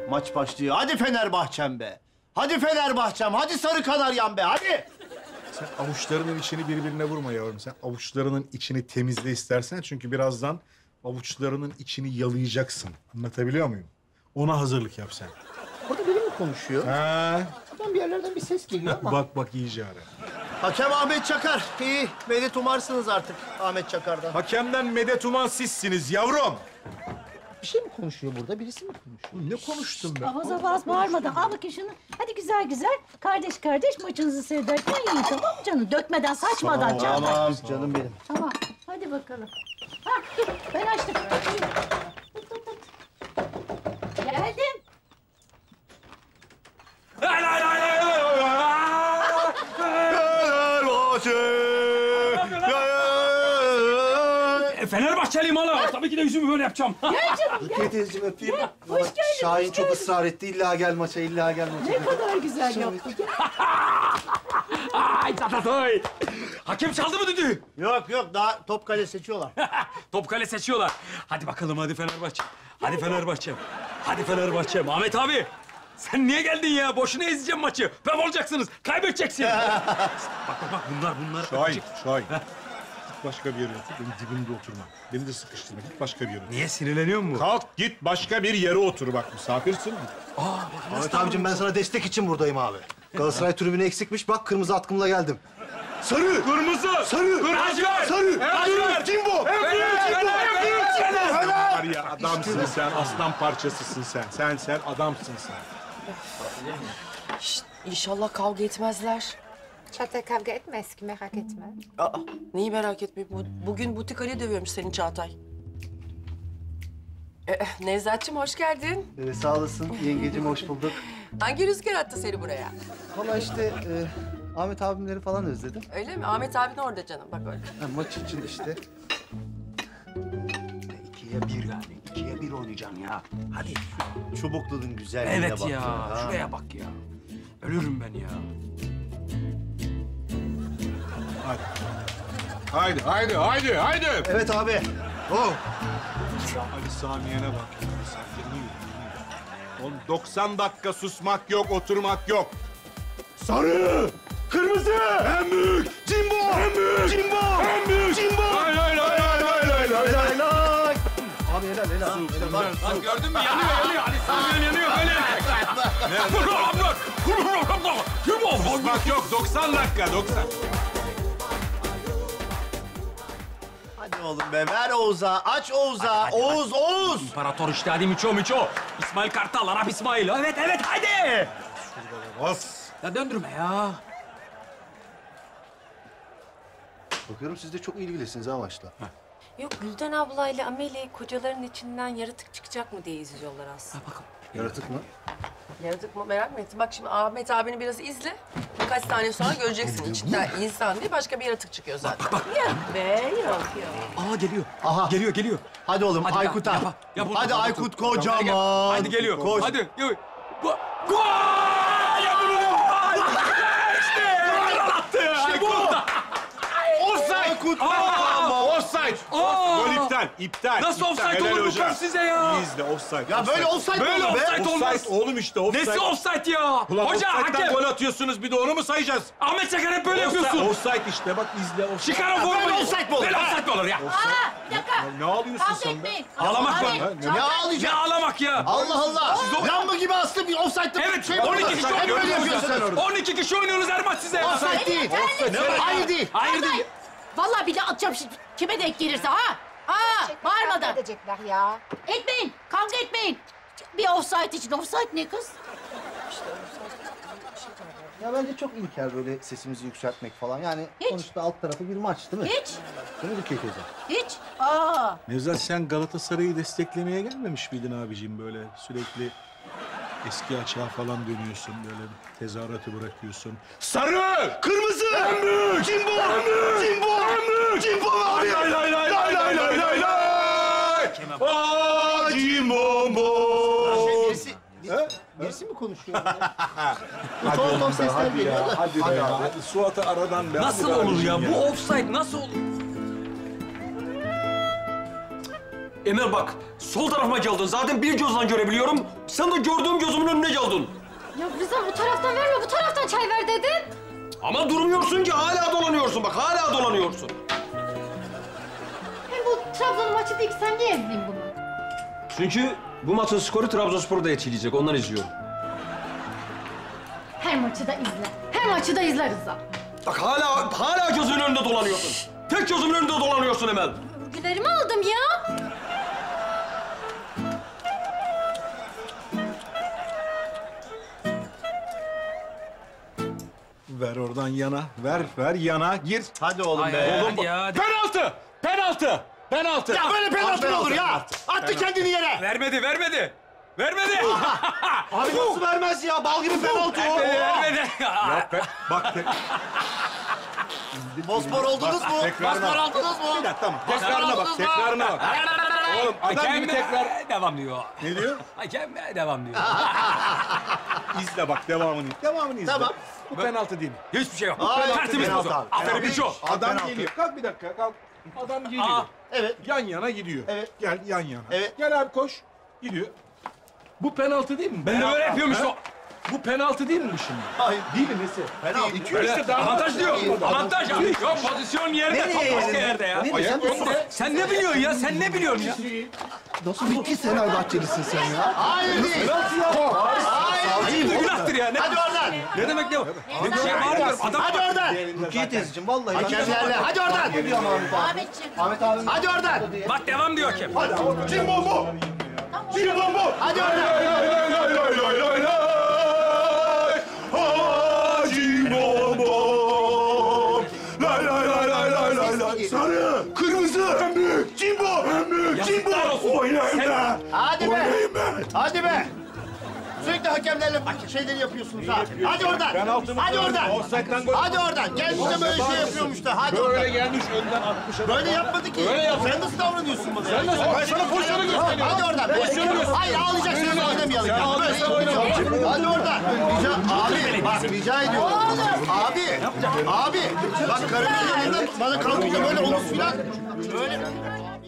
Maç başlıyor. Hadi Fenerbahçem be. Hadi Fenerbahçem. Hadi Sarı Kanaryam be. Hadi. Sen avuçlarının içini birbirine vurma yavrum. Sen avuçlarının içini temizle istersen. Çünkü birazdan avuçlarının içini yalayacaksın. Anlatabiliyor muyum? Ona hazırlık yap sen. Burada biri mi konuşuyor? Ha? Buradan bir yerlerden bir ses geliyor ama. Bak iyice ara. Hakem Ahmet Çakar. İyi. Medet umarsınız artık Ahmet Çakar'dan. Hakemden medet uman sizsiniz yavrum. Bir şey mi konuşuyor burada? Birisi mi konuşuyor? Ne konuştum ben? Avaz avaz bağırmadan al bakayım şunu. Hadi güzel güzel kardeş kardeş maçınızı seyrederken yiyin, tamam mı canım? Dökmeden, saçmadan Çağatay. Tamam canım benim. Tamam, hadi bakalım. Ha, dur, ben açtım. Tut, tut, tut. Geldim. Fenerbahçeliyim hala. Tabii ki de yüzümü böyle yapacağım. Gel canım, gel. Rukiye teyzeciğim öpeyim. Hoş geldin, Şahin hoş çok geldin. ısrar etti. İlla gel maça, illa gel maça. Ne kadar güzel yaptın. Gel. Ay tatatoy. Hakem çaldı mı düdüğü? Yok yok, daha top kale seçiyorlar. Topkale seçiyorlar. Hadi bakalım hadi Fenerbahçe. Hadi Fenerbahçem. Hadi Fenerbahçem. Ahmet abi. Sen niye geldin ya? Boşuna ezeceğim maçı. Pef olacaksınız. Kaybedeceksin. bak bunlar. Şahin. Git başka bir yere otur. Benim dibimde oturma. Beni de sıkıştırma. Git başka bir yere otur. Niye sinirleniyor mu? Kalk git başka bir yere otur bak. Misafirsin. Ahmet abicim, ben sana destek için buradayım abi. Galatasaray tribünü eksikmiş. Bak kırmızı atkımla geldim. Sarı! Kırmızı. Sarı! Lacivert. Sarı! Lacivert. Jimbo! Var ya adamsın sen. Aslan parçasısın sen. Sen adamsın sen. Şşt, İnşallah kavga etmezler. Çağatay kavga etmez ki, merak etme. Aa, neyi merak etmeyeyim. Bugün butik Ali dövüyormuş senin Çağatay. Nevzat'cığım hoş geldin. Sağ olasın yengecim, hoş bulduk. Hangi rüzgar attı seni buraya? Valla işte Ahmet abimleri falan özledim. Öyle mi? Ahmet abin orada canım. Bak öyle. Ha, maç için işte. 2'ye 1 yani. 2'ye 1 oynayacaksın ya. Hadi. Çubuklu'nun güzelliğine Evet bak. ya. Ha. Şuraya bak ya. Ölürüm ben ya. Haydi. Evet abi. Oh. Ali Samiye'ne bak. Sen yanıyor. Oğlum 90 dakika susmak yok, oturmak yok. Sarı! Kırmızı! En büyük! Jimbo! En büyük! Jimbo! En büyük! Jimbo! Lay. Lay lay. Abi helal. Bak gördün mü? Yanıyor. Ali Samiyen yanıyor böyle. Kim o? Susmak yok, 90 dakika, 90. Hadi oğlum be, ver Oğuz'a. Aç Oğuz'a. Oğuz. İmparator işte hadi Miço. İsmail Kartal, Arap İsmail. Evet hadi. Bas. Ya döndürme ya. Bakıyorum siz de çok ilgilisiniz ha maçla. Yok, Gülden ablayla Ameli kocaların içinden yaratık çıkacak mı diye izliyorlar aslında. Yaratık mı? Yaratık mı? Merak mı ettin? Bak şimdi Ahmet abini biraz izle. Birkaç saniye sonra göreceksin. İçinden insan değil başka bir yaratık çıkıyor zaten. Yok be, yok. Aa geliyor. Aha. Geliyor. Hadi oğlum Hadi Aykut'a. yap. Hadi Aykut kocaman. Hadi geliyor. Koş. Hadi. Gol! Ya bunu İşte! Gol attı. İşte bu. Offside! Aykut Offside! Gol iptal. Nasıl iptal. offside Helal olur bu hocam. kız size ya? İyi izle, offside. Ya böyle offside Böyle mi olur be? offside olmaz. Offside oğlum işte, offside. Nesi offside ya? Ulan Hoca offside'den hakem. gol atıyorsunuz, bir de onu mu sayacağız? Ahmet Çakar hep böyle yapıyorsun. Offside işte, bak izle. Offside. Çıkar o formayı. böyle offside mi olur? Böyle offside mi olur ya? Bir dakika. Ne ağlıyorsun Kavga sen be? etmeyin. Ağlamak var. Abi, Ne Çağatay. Ne ağlayacak? ağlamak ya? Allah Allah. Lamba gibi astım bir offside'da. Evet, şey 12 kişi Hep böyle oynuyoruz. yapıyorsunuz. 12 kişi oynuyoruz her maç size. Offside değil. Hayır değil. Hayır değil. Vallahi bir de atacağım şimdi. Kime denk gelirse ha? Bağırmadan. Kavga edecekler ya. Etmeyin. Kavga etmeyin. Bir offside için. Offside ne kız? Ya bence çok ilkel böyle sesimizi yükseltmek falan. Yani Hiç. sonuçta alt tarafı bir maç değil mi? Hiç. Değil mi Rukiye teyze? Hiç. Nevzat sen Galatasaray'ı desteklemeye gelmemiş miydin abiciğim böyle sürekli eski açığa falan dönüyorsun böyle tezahüratı bırakıyorsun. Sarı! Kırmızı! En büyük! Jimbo! En büyük! Jimbo! En büyük! Jimbo abi! Lay lay lay lay lay lay lay lay! Aa Jimbo! Birisi mi konuşuyor? Hadi Ton oğlum be, sesler hadi geliyor. ya, hadi be ya. Hadi Suat'ı aradan be. Nasıl hadi be olur ya? abicim Bu offside nasıl olur? Emel bak, sol tarafıma geldin. Zaten bir gözden görebiliyorum. Sen de gördüğüm gözümün önüne geldin. Ya Rıza bu taraftan verme, bu taraftan çay ver dedin. Ama durmuyorsun ki, hala dolanıyorsun bak, hala dolanıyorsun. Hem bu Trabzon maçı değil ki, sen niye izleyeyim bunu? Çünkü bu maçın skoru Trabzonspor'u da etkileyecek, ondan izliyorum. Her maçı da izle. Her maçı da izle Rıza. Bak hala gözümün önünde dolanıyorsun. Tek gözümün önünde dolanıyorsun Emel. Örgülerimi aldım ya. Ver oradan yana. Ver yana. Gir. Hadi oğlum Ay, be. hadi ya, hadi. Penaltı! Penaltı! Penaltı! Ya böyle penaltı mı olur ya? Attı kendini yere. Vermedi, vermedi. Vermedi. Abi nasıl vermez ya? Bal gibi penaltı o. Vermedi. Bak Bosfor oldunuz mu? tekrarına bak. oldunuz mu? Bir dakika tamam. Tekrarına bak. Tekrarına bak. Oğlum adam gibi tekrar. Devam diyor. Ne diyor? Hakem devam diyor. İzle bak devamını. Devamını izle. Tamam. Bu penaltı değil mi? Hiçbir şey yok. Hayır, Tertemiz penaltı bozu. abi. Aferin Penaltı. Biço. Adam penaltı. geliyor. Kalk bir dakika kalk. Adam geliyor. Aa. Evet. Yan yana gidiyor. Evet. Gel yan yana. Evet. Gel abi koş. Gidiyor. Bu penaltı değil mi? Ben de böyle yapıyormuş Ha? o. Bu penaltı değil mi bu şimdi? Hayır. Değil mi nesi? Penaltı. İtiyor Böyle işte daha. avantaj diyor. Adam- Avantaj abi. Yok pozisyon yerde. Top başka yerde ya. Ne Ayak diyorsun? önde. Sen ne biliyorsun ya? Sen ne biliyorsun ya? Nasıl bir pis Fenerbahçelisin sen ya? Hayır değil. Ayıp günahtır ya. Ne, Hadi oradan. ne demek ne o? Bir şey bağırmıyorum. Adam Hadi oradan. Rukiye teyzeciğim vallahi. Hakemlerle. Hadi oradan. Ahmetciğim. Ahmet abi. Hadi oradan. bak devam diyor hakem. Kim bombo? Kim bombo? Hadi oradan. Hacı bombo. Lay lay lay lay lay lay lay. Sarı, kırmızı, en büyük, Cimbo, en büyük, Cimbo. Oynayın be. Hadi be. Oynayın be. Hadi be. Sürekli hakemlerle şeyleri yapıyorsunuz ha. Hadi oradan. Penaltımız Hadi oradan. Offside'den gol. Hadi oradan. Gelmiş de böyle şey yapıyormuş da. Hadi Böyle oradan. gelmiş önden 60'a. Böyle yapmadı ki. Böyle yaptı. Sen nasıl davranıyorsun bana? Sen nasıl? Ben sana pozisyonu gösteriyorum. Hadi oradan. Pozisyonu göster. Hayır ağlayacaksınız oynamayalım. Sen yani. ağlayacaksın, oynamayalım. Hadi oradan. Abi bak rica ediyorum. Abi bak karımın yanında bana kalkınca böyle omuz filan. Böyle.